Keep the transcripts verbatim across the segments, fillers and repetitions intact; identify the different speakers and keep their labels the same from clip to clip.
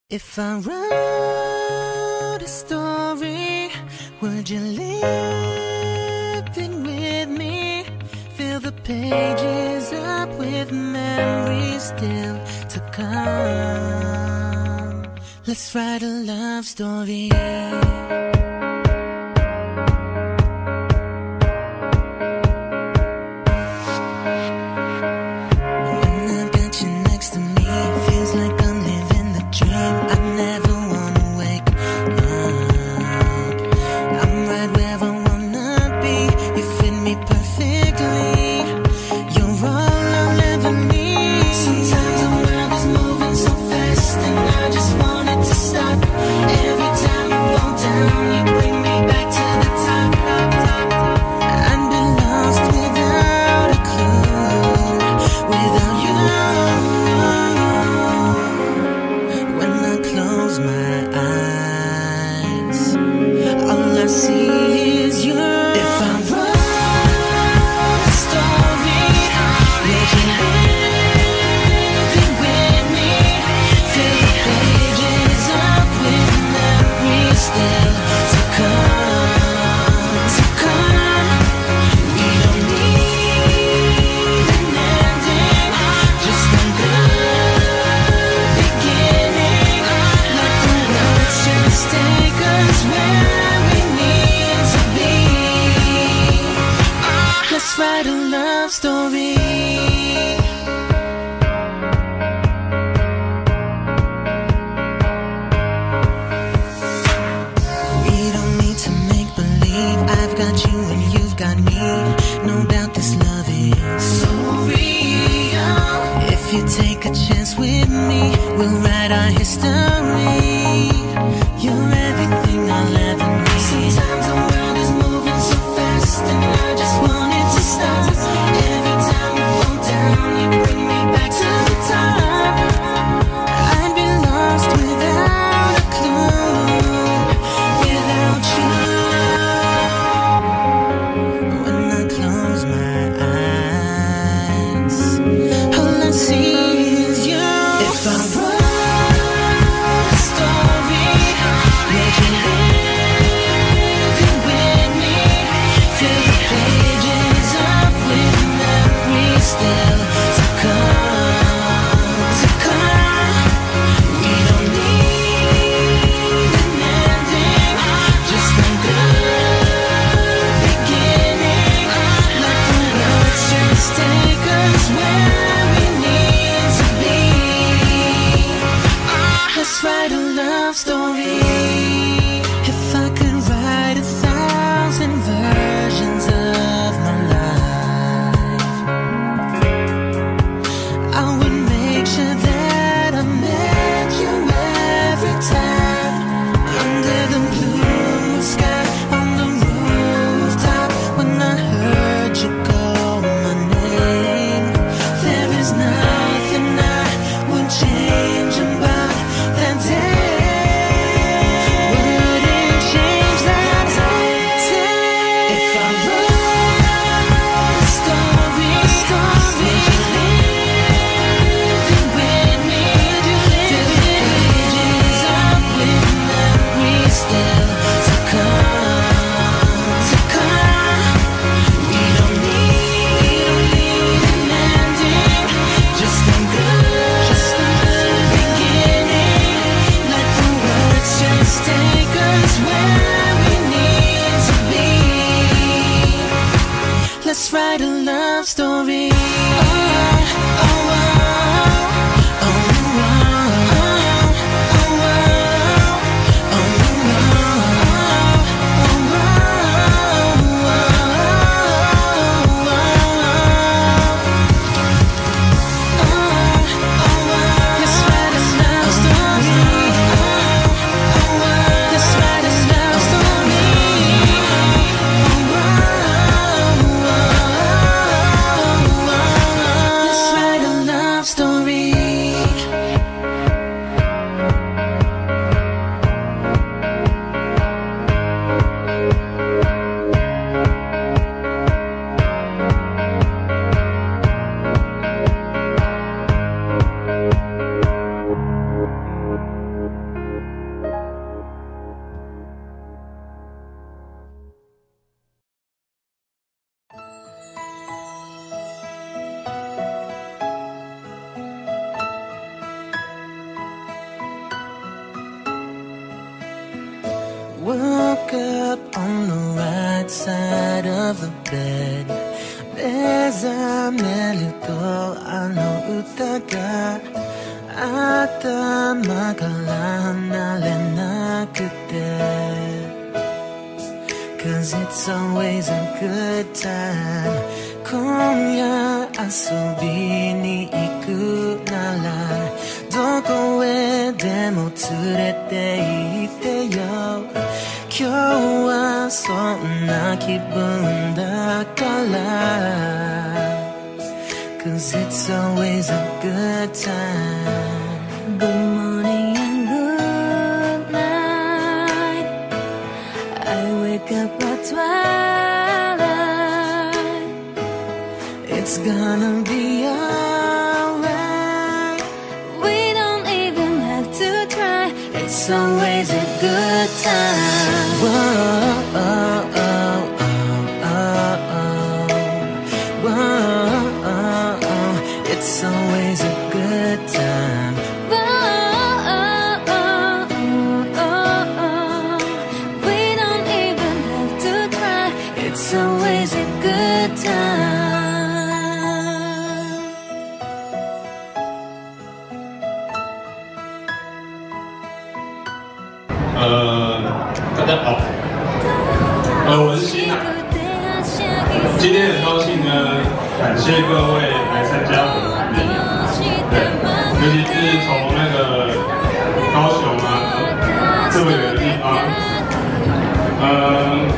Speaker 1: If I wrote a story, would you live it with me? Fill the pages up with memories still to come. Let's write a love story. Write a love story. We don't need to make believe. I've got you and you've got me. No doubt this love is so real. If you take a chance with me, we'll write our history. You're everything I'll ever need. Sometimes the world is moving so fast and I just want it to stop. Every time you fall down, you bring me back to the top. I'd be lost without a clue, without you. When I close my eyes, all I see is you. If I wrote a story, would you live it with me? Fill the pages up with memories still to come, to come. We don't need an ending, just a good beginning. Let the words just take us where we need to be. Let's write a love story. If I could write a thousand versions of my life, I would make sure that I met you every time. Under the blue sky, on the rooftop, when I heard you call my name, there is nothing I would change about that day. woke up on the right side of the bed. 目覚めるとあの歌が頭から離れなくて Cause it's always a good time 今夜遊びに行くならどこへでも連れて行ってよ今日はそんな気分だから Cause it's always a good time Good morning and good night I wake up at twilight It's gonna be alright We don't even have to try It's always a good time Whoa, oh, oh, oh, oh, oh. Whoa, oh, oh. It's always a good time Whoa, oh, oh, oh, oh. We don't even have to try It's always a good time
Speaker 2: 呃，大家好，呃，我是新海。今天很高兴呢，感谢各位来参加我的婚礼。对，尤其是从那个高雄啊这么远的地方，呃，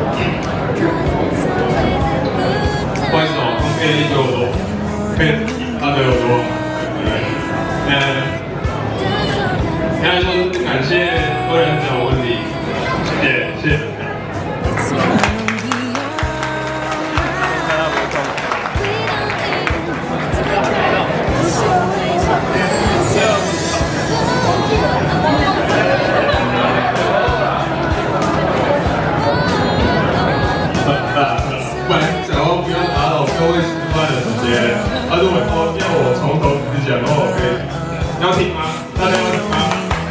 Speaker 2: 不好意思哦，可以给我多，可以他对我多，对不对？嗯。 现在说感谢各位来讲我问题，谢谢谢谢。本来想要不要打扰各位吃饭的时间，他如果说要我从头开始讲的话，我可以。要听吗？大家要听吗？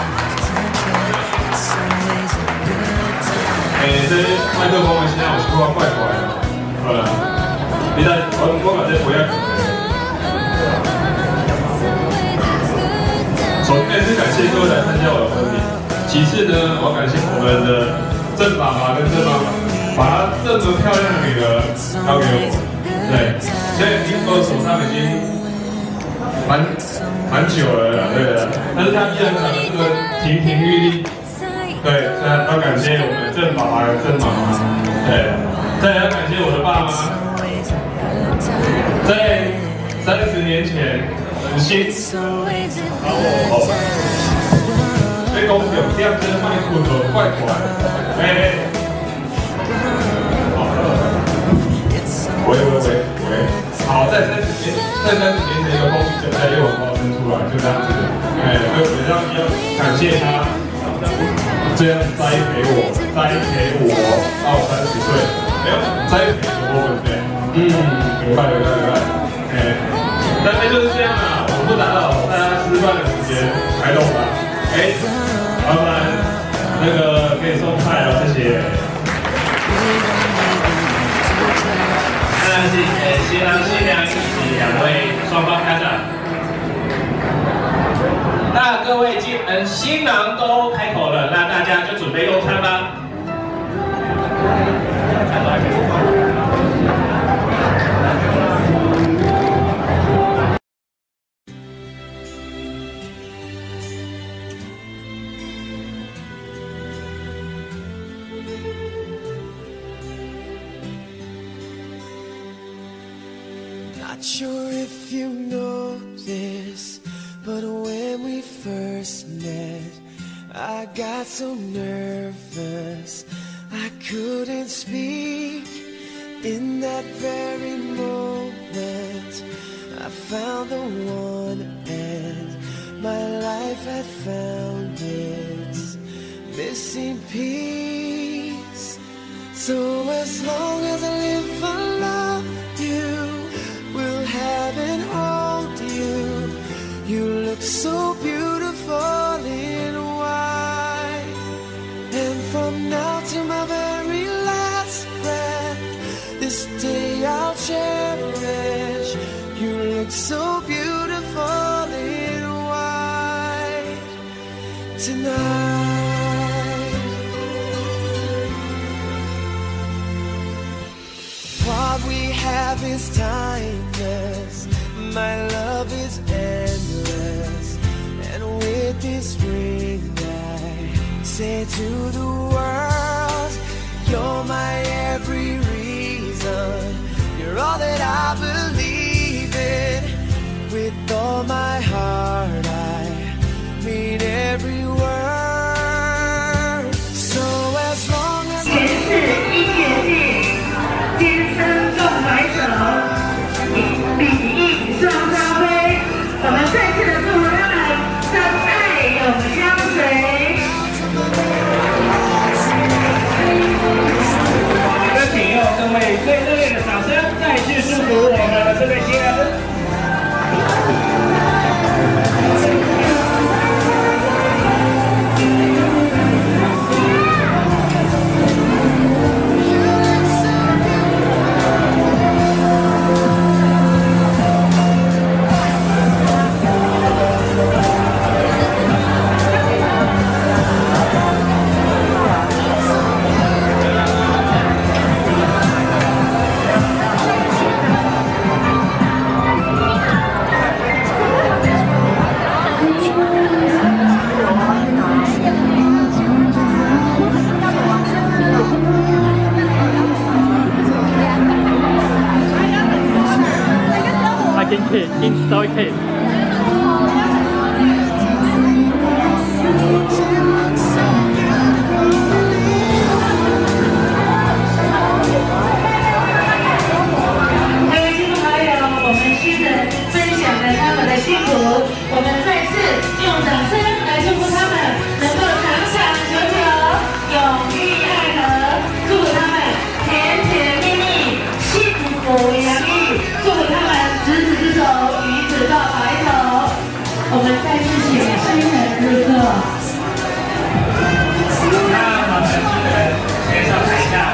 Speaker 2: 誒，即係麥克風嘅聲，我覺得怪怪的，係啦。你睇，我我把這回憶。首先是感謝各位來參加我的婚禮，其次呢，我要感謝我們的鄭爸爸跟鄭媽媽，把他這麼漂亮的女兒交給我。對，所以已經我手上已經蠻蠻久了，對的。但是他依然長得這麼亭亭玉立。 对，所以要感谢我们郑爸爸和郑妈妈。对，再要感谢我的爸妈，在三十年前很辛苦把我被公牛这样子卖苦的怪怪，哎，好，喂喂喂喂，好，在三十年，在三十年前有空就在右往冒生出来，就这样子，哎，就比较要感谢他。 这样栽培我，栽培我到三十岁，没有栽培我，对不对？嗯，明白明白明白。哎，大概就是这样啦，我不打扰大家吃饭的时间，还懂吧？哎，老板，那个可以送菜了，谢谢。那是呃新郎新娘以及两位双方家长。 那各位新嗯新郎都开口了，那大家就准备用餐吧。Not sure if you know this. But when we first met, I got so nervous I couldn't speak. In that very moment, I found the one and my life had found its missing piece. So as long as I live, I love you, will have and hold you. You look so beautiful in white, and from
Speaker 1: tonight. What we have is timeless, my love is endless, and with this ring I say to the world, you're my every reason, you're all that I believe in. With all my heart I mean every word. So as long as
Speaker 3: 前世音乐剧《今生仲怀者》李义双发挥，我们再次的祝福他们相爱永相随。
Speaker 4: 那请用各位最热烈的掌声，再次祝福我们的这对新人。
Speaker 5: I can keep, install keep.
Speaker 3: 我们再次用掌声来祝福他们能够长长久久、永浴爱河，祝福他们甜甜蜜蜜、幸福洋溢，祝福他们执子之手，与子到白头。我们再次请新人入座。
Speaker 4: 那我们新人先上台一下。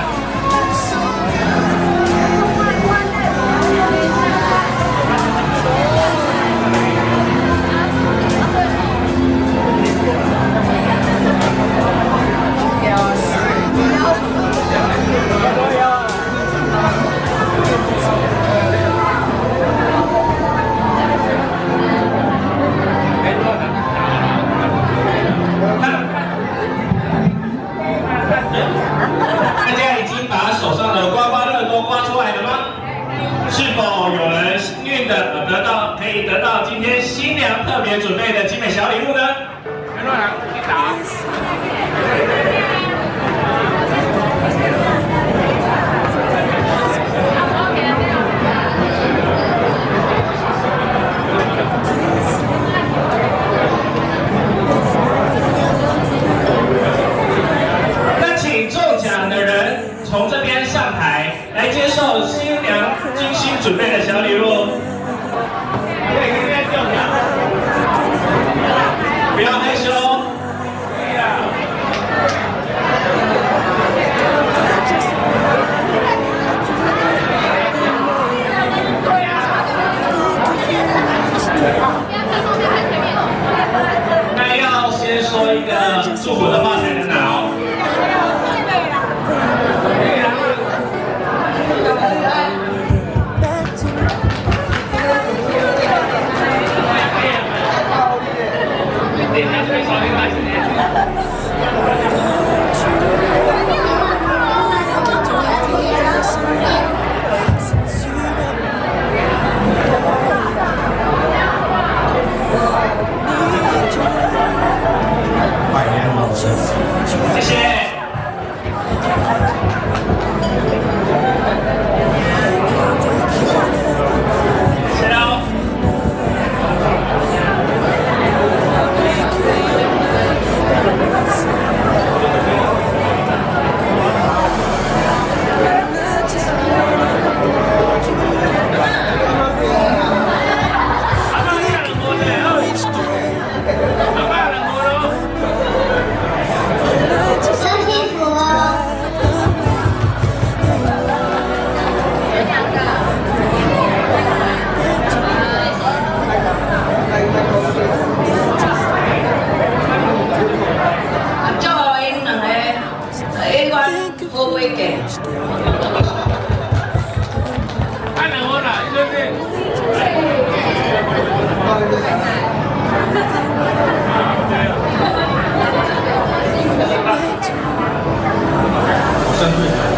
Speaker 4: 大家已经把手上的刮刮乐都刮出来了吗？是否有人幸运的得到可以得到今天新娘特别准备的精美小礼物呢？全乱来，去打。那请中奖的人从这边上台来接受新娘精心准备的小礼物。对，今天中奖，不要害羞。对呀。那要先说一个祝福的话才能拿哦。 谢谢。
Speaker 6: 会给。
Speaker 2: 看能我来，对不对？相对的。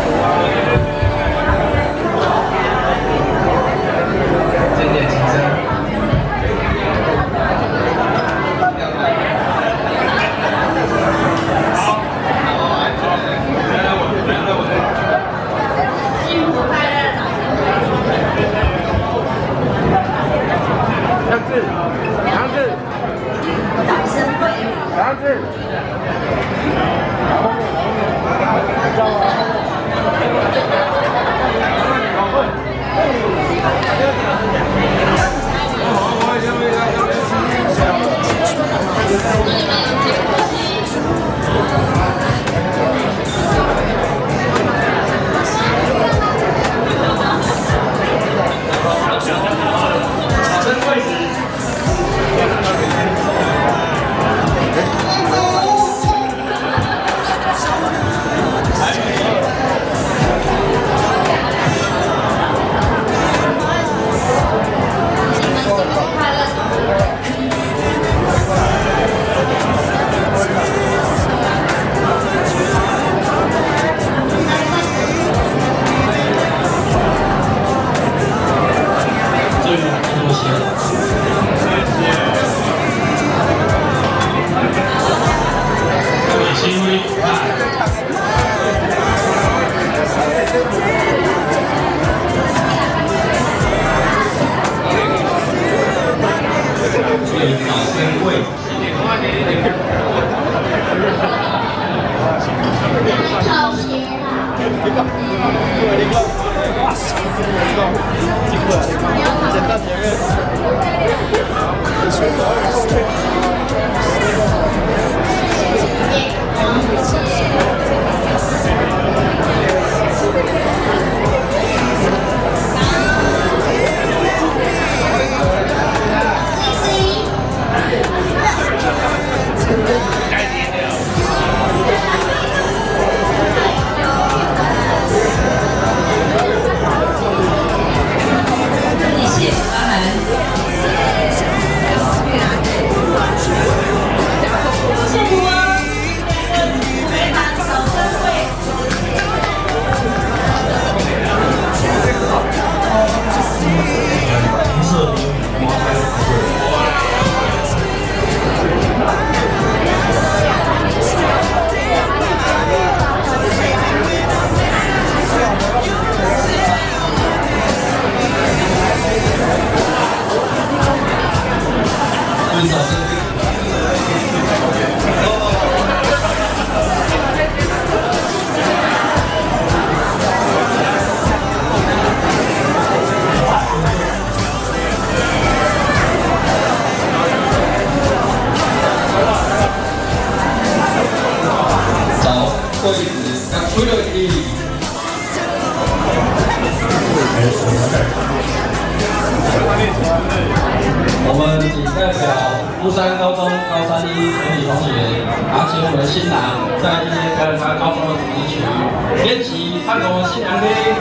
Speaker 7: 我们仅代表乌山高中高三一全体同学，拿起我们的新郎，在今天表演他高中的主题曲，编辑唱我新娘听。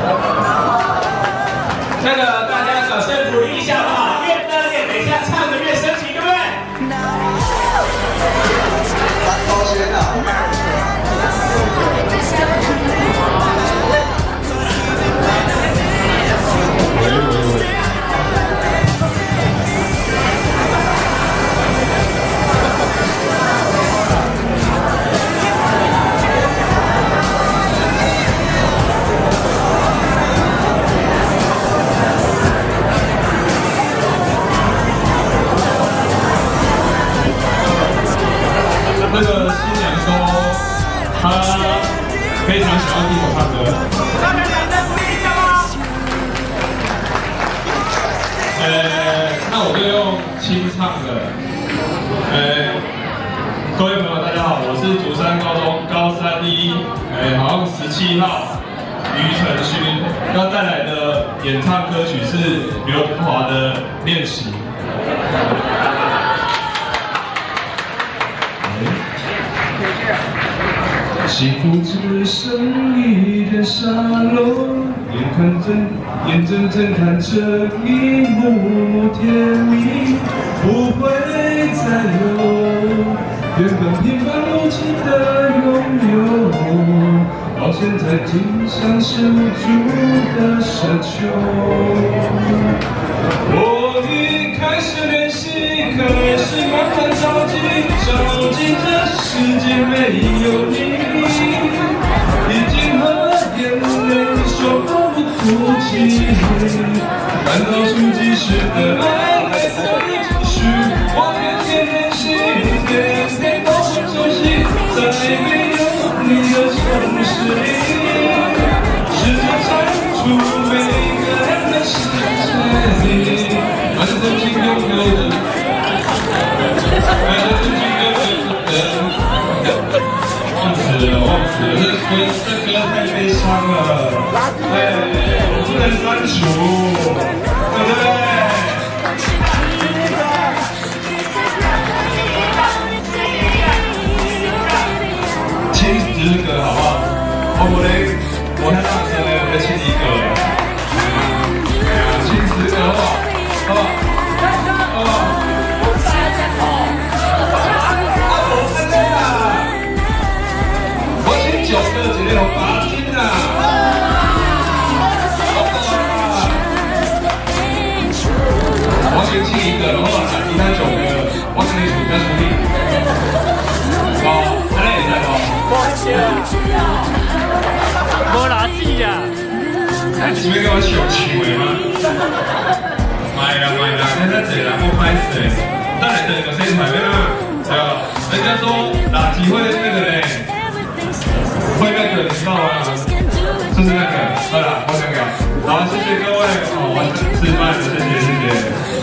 Speaker 4: 那个大家掌声鼓励一下好不好？越热烈，等一下唱的越深情，对不对？
Speaker 8: 高轩啊！
Speaker 2: 那个新娘说，她非常喜欢听我唱歌。大家掌声鼓励一下吗？呃，那我就用清唱的。呃，各位朋友，大家好，我是竹山高中高三一，呃，好像十七号于承勋，要带来的演唱歌曲是刘德华的《练习》。
Speaker 8: 谢
Speaker 2: 幸福只剩一点沙漏，眼看着眼睁睁看着一幕甜蜜不会再有，原本平凡无奇的拥有，到现在竟像是无助的沙丘。我已开始练习，可是慢慢着急，着急这世界没有你。 已经和眼泪说不出气，难道是继续的爱还可以继续？我天天练习，天天都很熟悉，在没有你的城市里，试着唱出每个人的世界，完整性拥有的，完整性拥有的。 忘词了，忘词了，这歌这歌太悲伤了，对，我不能删除，对不对？亲十个好不好？我我嘞，我太大声了，我再亲一个，哎呀，亲十个好不好？好不好？好不好？ 九个姐妹有八斤呐！我先亲一个，然后其他九个我跟你数，要数你。好，安尼会使无？
Speaker 5: 无垃圾啊！
Speaker 2: 哎，是要叫我笑笑的吗？卖啦卖啦，现在侪人不拍死的，当然这个生产面啊，对吧？人家说垃圾会那个嘞。 会那个，你知道吗？就是那个，好了，我想想，好，谢谢各位，哦，我吃饭了，谢谢谢谢。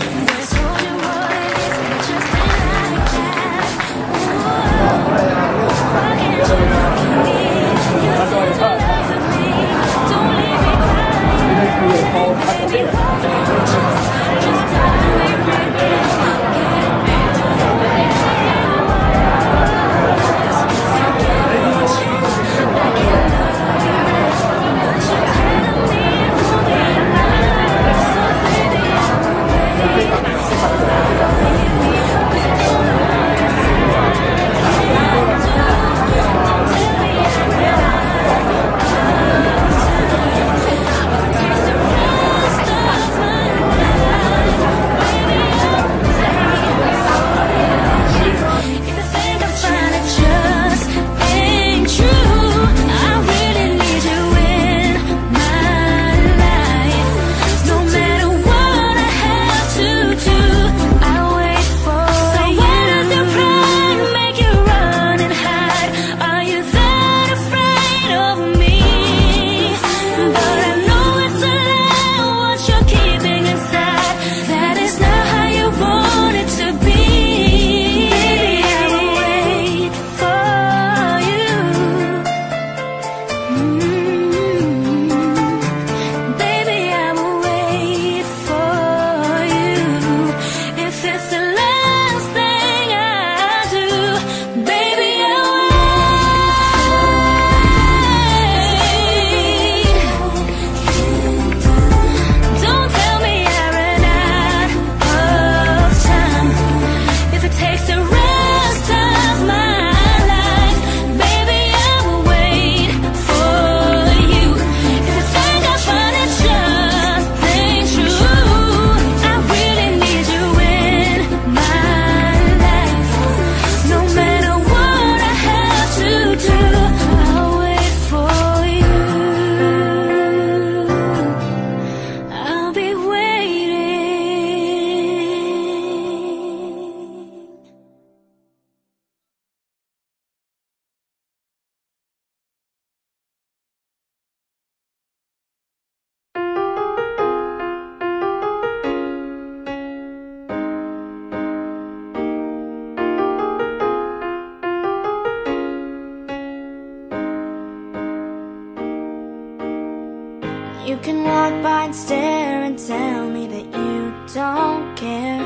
Speaker 6: You can walk by and stare and tell me that you don't care.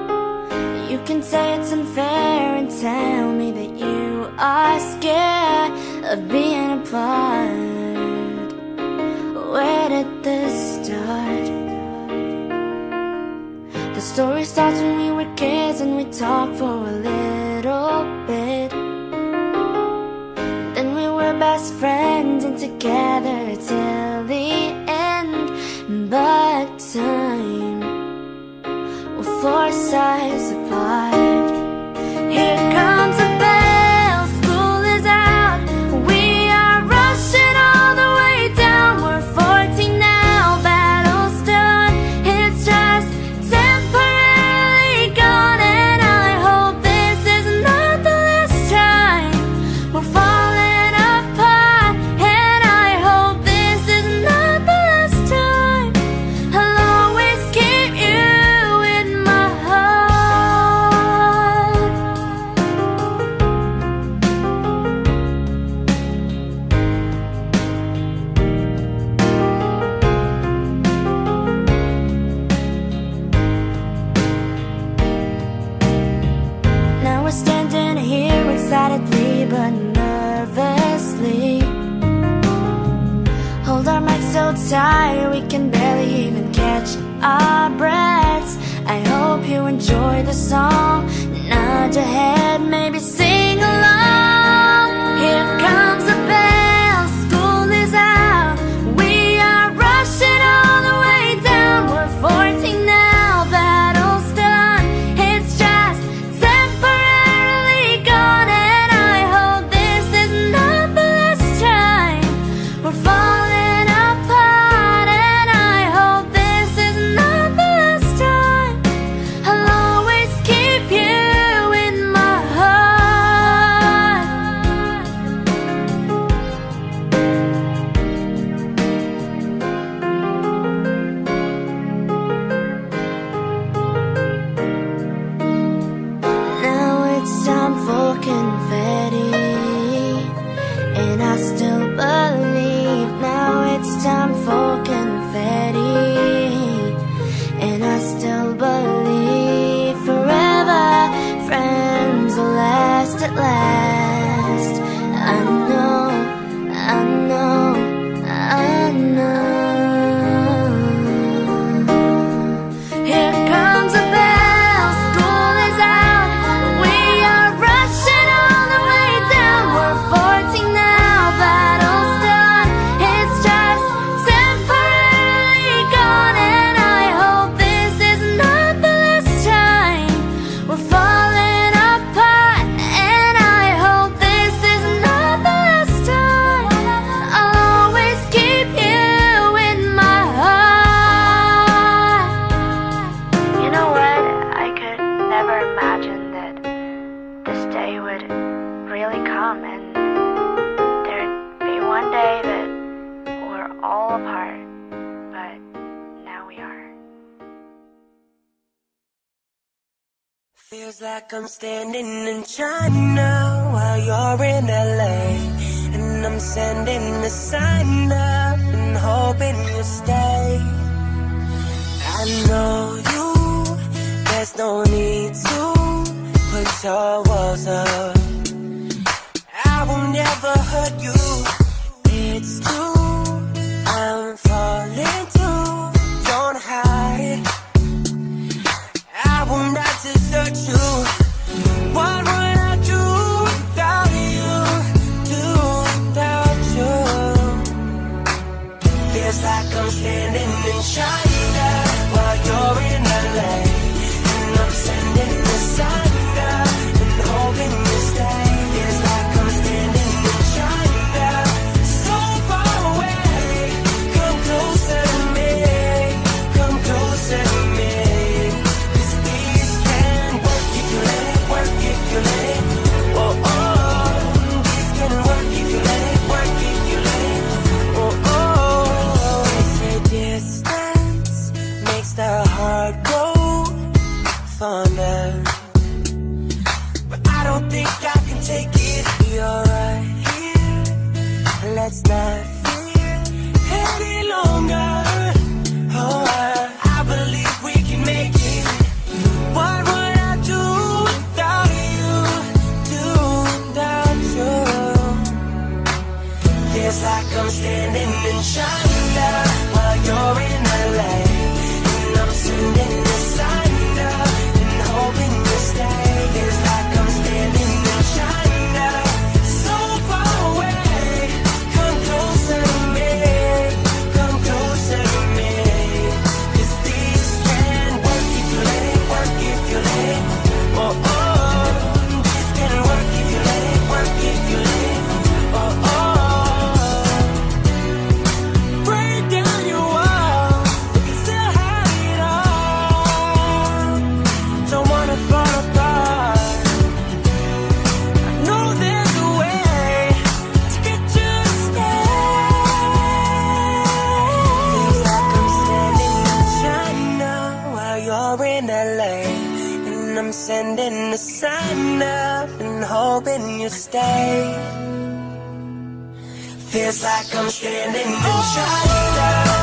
Speaker 6: You can say it's unfair and tell me that you are scared. of being apart. Where did this start? The story starts when we were kids and we talked for a little bit. Then we were best friends and together till the end. But time will force us apart. Here comes a bell, school is out. We are rushing all the way down. We're fourteen now, battle's done. It's just temporarily gone. And I hope this is not the last time we're falling apart. And I hope this is not the last time. I'll always keep you in my heart. Now we're standing here excitedly but nervously. Hold our mics so tight we can barely even catch our breaths. I hope you enjoy the song. Nod your head, maybe sing along. Here comes a bell, school is out. We are rushing all the way down. We're fourteen now, battle's done. It's just temporarily gone. And I hope this is not the last time we're falling apart. And I hope this is not the last time. I'll always keep you in my heart. Now it's time for confetti, and I still believe. Now it's time for confetti, and I still believe. Forever friends will last at last. I know, I know, I know. Here comes a bell, school is out. We are rushing all the way down. We're fourteen now, battle's done. It's just temporarily gone. And I hope this is not the last time we're falling apart. And I hope this is not the last time. I'll always keep you in my heart. You know what? I could never imagine that this day would really come, and there'd be one day that we're all apart. But now we are.
Speaker 1: Feels like I'm standing in China while you're in L A, and I'm sending a sign up and hoping you stay. I know you, there's no need to put your walls up. I will never hurt you, it's true. I'm falling too, don't hide. I will not desert you. What would I do without you? Do without you? Feels like I'm standing in China while you're in L A, and I'm sending the sign up and hoping you stay. Feels like I'm standing in China, so far away. Come closer to me, come closer to me. 'Cause these can work if you let it work, if you let it. Oh oh, these can work if you let it work, if you let it. Oh oh, they say distance makes the heart go fonder, but I don't think I can take it. You're right here, let's not fear any longer. Oh, I, I believe we can make it. What would I do without you? Do without you? I'm standing in China while you're in L A, and I'm sending a sign up and hoping you stay. Feels like I'm standing in China, so far away. Come closer to me, come closer to me. 'Cause this can work if you let it work, if you let it. Oh oh, this can work if you let it work, if you let it. Oh oh. Sending a sign up and hoping you stay. Feels like I'm standing in China.